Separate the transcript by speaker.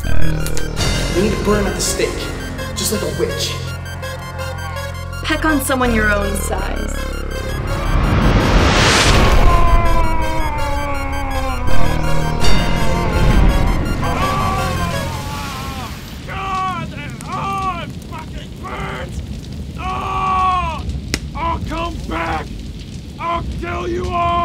Speaker 1: You need to burn him at the stake, just like a witch.
Speaker 2: Peck on someone your own size.
Speaker 3: God! Oh, it fucking burns! Oh! I'll come back! I'll kill you all!